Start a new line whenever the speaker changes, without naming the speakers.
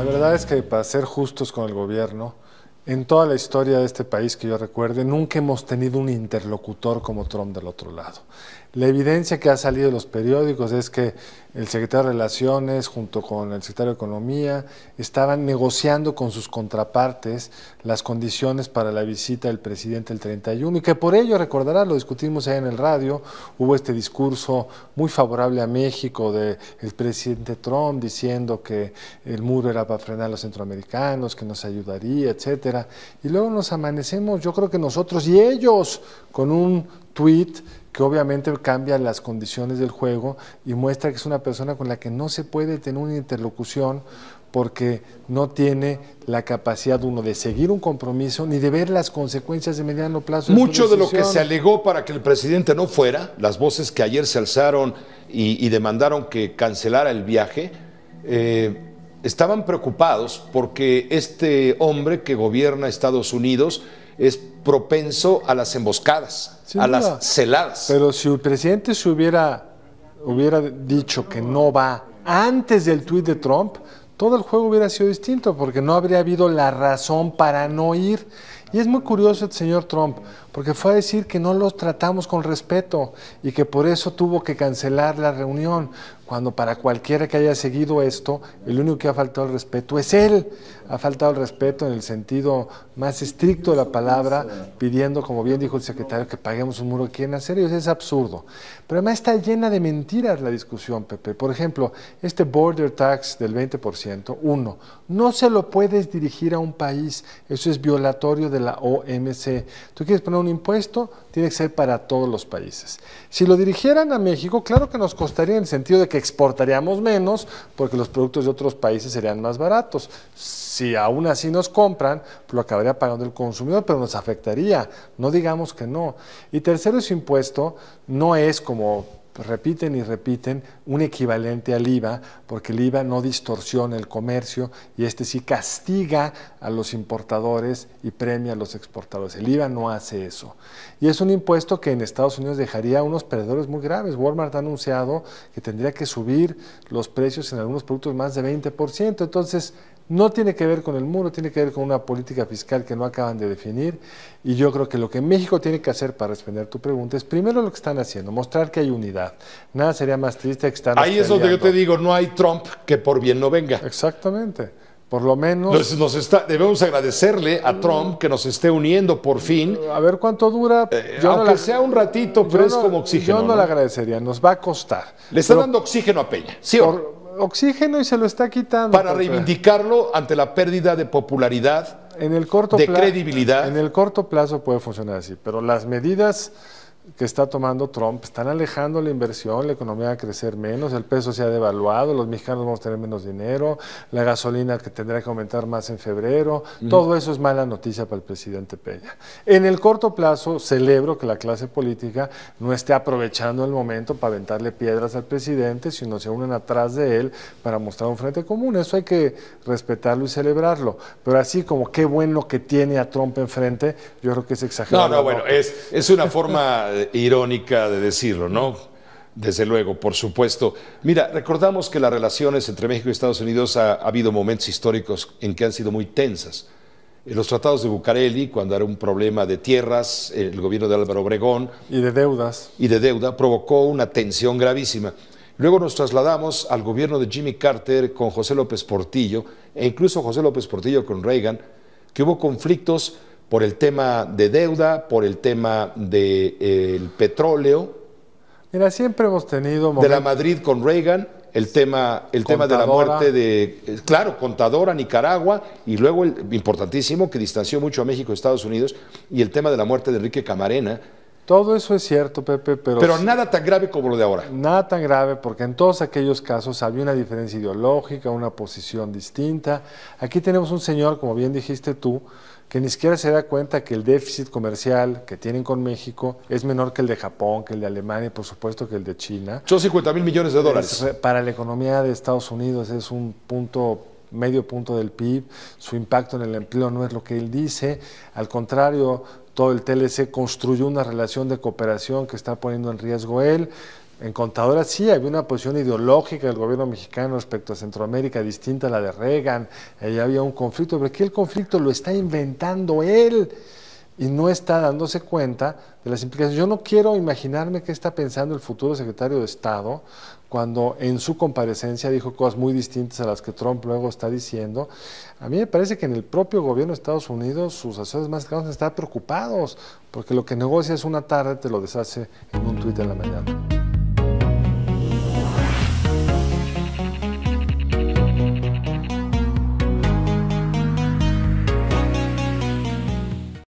La verdad es que, para ser justos con el gobierno, en toda la historia de este país que yo recuerde, nunca hemos tenido un interlocutor como Trump del otro lado. La evidencia que ha salido de los periódicos es que el secretario de Relaciones, junto con el secretario de Economía, estaban negociando con sus contrapartes las condiciones para la visita del presidente el 31, y que por ello, recordará, lo discutimos ahí en el radio, hubo este discurso muy favorable a México del presidente Trump diciendo que el muro era para frenar a los centroamericanos, que nos ayudaría, etcétera. Y luego nos amanecemos, yo creo que nosotros y ellos, con un tuit que obviamente cambia las condiciones del juego y muestra que es una persona con la que no se puede tener una interlocución porque no tiene la capacidad, uno, de seguir un compromiso ni de ver las consecuencias de mediano plazo.
Mucho de lo que se alegó para que el presidente no fuera, las voces que ayer se alzaron y demandaron que cancelara el viaje, estaban preocupados porque este hombre que gobierna Estados Unidos es propenso a las emboscadas, a las celadas.
Pero si el presidente se hubiera dicho que no va antes del tuit de Trump, todo el juego hubiera sido distinto, porque no habría habido la razón para no ir. Y es muy curioso el señor Trump, porque fue a decir que no los tratamos con respeto y que por eso tuvo que cancelar la reunión, cuando para cualquiera que haya seguido esto, el único que ha faltado el respeto es él. Ha faltado el respeto en el sentido más estricto de la palabra, pidiendo, como bien dijo el secretario, que paguemos un muro que quieren hacer ellos. Es absurdo. Pero además está llena de mentiras la discusión, Pepe. Por ejemplo, este border tax del 20%, no se lo puedes dirigir a un país, eso es violatorio de la OMC. Tú quieres poner un impuesto, tiene que ser para todos los países. Si lo dirigieran a México, claro que nos costaría, en el sentido de que exportaríamos menos, porque los productos de otros países serían más baratos. Si aún así nos compran, pues lo acabaría pagando el consumidor, pero nos afectaría, no digamos que no. Y tercero, ese impuesto no es, como repiten y repiten, un equivalente al IVA, porque el IVA no distorsiona el comercio y este sí castiga a los importadores y premia a los exportadores. El IVA no hace eso. Y es un impuesto que en Estados Unidos dejaría a unos perdedores muy graves. Walmart ha anunciado que tendría que subir los precios en algunos productos más de 20%. Entonces, no tiene que ver con el muro, tiene que ver con una política fiscal que no acaban de definir, y yo creo que lo que México tiene que hacer, para responder tu pregunta, es primero lo que están haciendo, mostrar que hay unidad. Nada sería más triste que estar
ahí es donde yo te digo, no hay Trump que por bien no venga.
Exactamente. Por lo menos
debemos agradecerle a Trump que nos esté uniendo por fin.
A ver cuánto dura.
Aunque sea un ratito, pero es como oxígeno.
Yo no le agradecería, nos va a costar.
Le está dando oxígeno a Peña, ¿sí o no?
Oxígeno, y se lo está quitando.
Para reivindicarlo ante la pérdida de popularidad, de credibilidad.
En el corto plazo puede funcionar así, pero las medidas que está tomando Trump están alejando la inversión, la economía va a crecer menos, el peso se ha devaluado, los mexicanos vamos a tener menos dinero, la gasolina que tendrá que aumentar más en febrero, todo eso es mala noticia para el presidente Peña. En el corto plazo celebro que la clase política no esté aprovechando el momento para aventarle piedras al presidente, sino se unen atrás de él para mostrar un frente común. Eso hay que respetarlo y celebrarlo, pero así como qué bueno que tiene a Trump enfrente, yo creo que es exagerado.
Bueno, es una forma irónica de decirlo, ¿no? Desde luego, por supuesto. Mira, recordamos que las relaciones entre México y Estados Unidos ha habido momentos históricos en que han sido muy tensas. En los tratados de Bucareli, cuando era un problema de tierras, el gobierno de Álvaro Obregón
y de deudas.
Y de deuda provocó una tensión gravísima. Luego nos trasladamos al gobierno de Jimmy Carter con José López Portillo, e incluso José López Portillo con Reagan, que hubo conflictos por el tema de deuda, por el tema del petróleo.
Mira, siempre hemos tenido
de la Madrid con Reagan, el tema de la muerte de, claro, Contadora, Nicaragua, y luego importantísimo, que distanció mucho a México y Estados Unidos, y el tema de la muerte de Enrique Camarena.
Todo eso es cierto, Pepe,
pero nada tan grave como lo de ahora.
Nada tan grave, porque en todos aquellos casos había una diferencia ideológica, una posición distinta. Aquí tenemos un señor, como bien dijiste tú, que ni siquiera se da cuenta que el déficit comercial que tienen con México es menor que el de Japón, que el de Alemania y por supuesto que el de China.
Son 50,000 millones de dólares.
Para la economía de Estados Unidos es un medio punto del PIB, su impacto en el empleo no es lo que él dice, al contrario, todo el TLC construyó una relación de cooperación que está poniendo en riesgo él. En Contadora sí había una posición ideológica del gobierno mexicano respecto a Centroamérica distinta a la de Reagan, ahí había un conflicto, pero aquí el conflicto lo está inventando él y no está dándose cuenta de las implicaciones. Yo no quiero imaginarme qué está pensando el futuro secretario de Estado cuando en su comparecencia dijo cosas muy distintas a las que Trump luego está diciendo. A mí me parece que en el propio gobierno de Estados Unidos sus asesores más cercanos están preocupados porque lo que negocia es una tarde te lo deshace en un tuit en la mañana.